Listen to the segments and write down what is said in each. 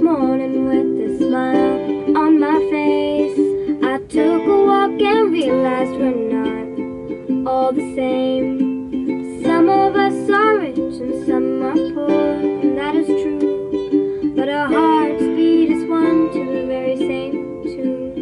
morning with a smile on my face. I took a walk and realized we're not all the same. Some of us are rich and some are poor, and that is true. But our hearts beat as one to the very same tune.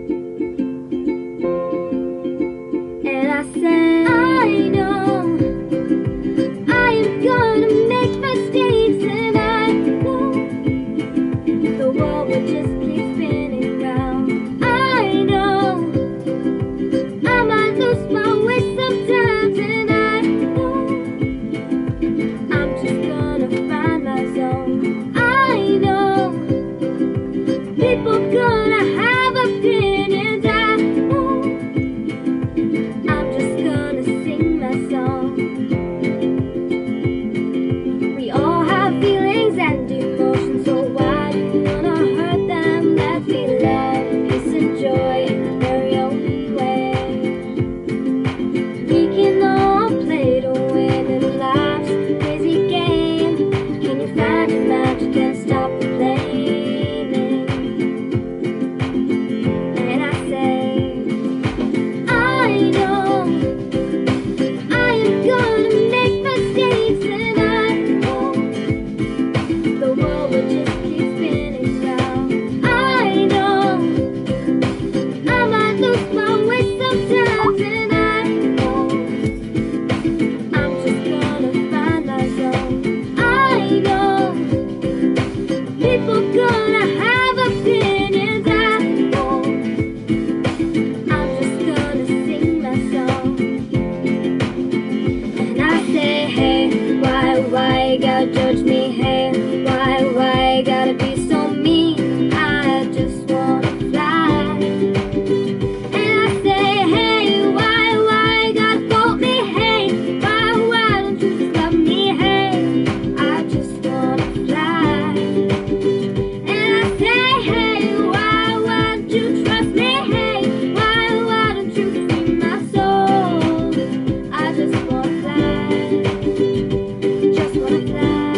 And I say, I know I am gonna make mistakes, and I know the world will just keep spinning round. I know I might lose my way sometimes, and I know I'm just gonna find my zone. I know people gonna have opinions. I know I'm just gonna sing my song. We all have feelings and emotions, so why do you wanna hurt them? Let's be love, peace and joy in their own way. We can all play to win in life's crazy game. Can you find your magic and stop the blaming? And I say, I know I am gonna make mistakes, and I know the world will just keep spinning round. I know I might lose my way sometimes, and I know I'm just gonna find my zone. I know people gonna have opinions. I know I'm just gonna sing my song. And I say, hey, why you gotta judge me? Hey, why you gotta be so mean? I just wanna fly. And I say, hey, why you gotta fault me? Hey, why don't you just love me? Hey, I just wanna fly. And I say, hey, why don't you trust me? Hey, why don't you free my soul? I just wanna fly, just wanna fly.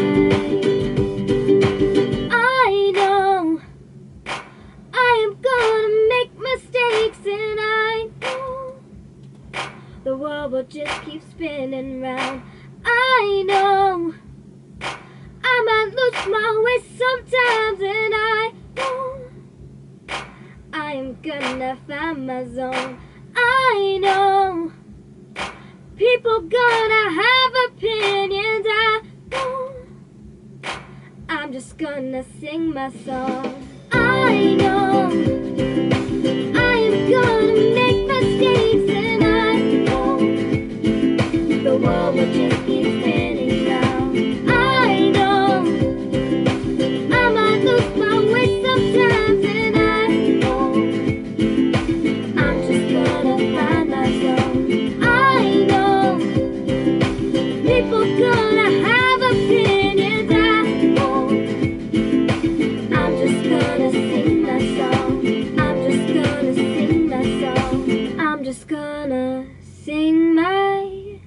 I know I am gonna make mistakes, and I know the world will just keep spinning round. I know I might lose my way sometimes, and I know I am gonna find my zone. I know people gonna have opinions. I know I'm just gonna sing my song. I know I am gonna make mistakes, and I know the world will just keep spinning round. I know I might lose my way sometimes, and I know I'm just gonna find my zone. I know people gonna have opinions. I know I'm just gonna sing my song. I'm just gonna sing my song. I'm just gonna sing my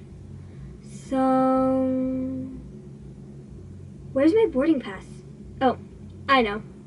song. Where's my boarding pass? Oh, I know.